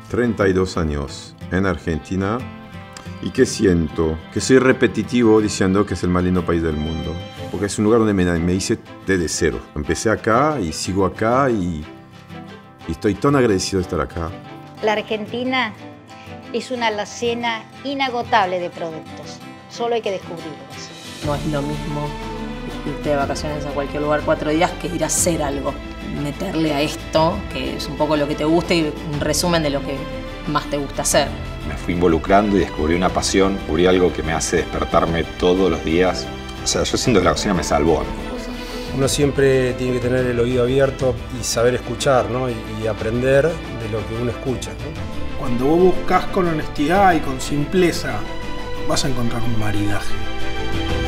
32 años en Argentina y que siento que soy repetitivo diciendo que es el más lindo país del mundo, porque es un lugar donde me hice desde cero. Empecé acá y sigo acá y estoy tan agradecido de estar acá. La Argentina es una alacena inagotable de productos, solo hay que descubrirlos. No es lo mismo irte de vacaciones a cualquier lugar 4 días que ir a hacer algo. Meterle a esto, que es un poco lo que te gusta y un resumen de lo que más te gusta hacer. Me fui involucrando y descubrí una pasión, descubrí algo que me hace despertarme todos los días. O sea, yo siento que la cocina me salvó a mí. Uno siempre tiene que tener el oído abierto y saber escuchar, ¿no? y aprender de lo que uno escucha, ¿no? Cuando vos buscas con honestidad y con simpleza, vas a encontrar un maridaje.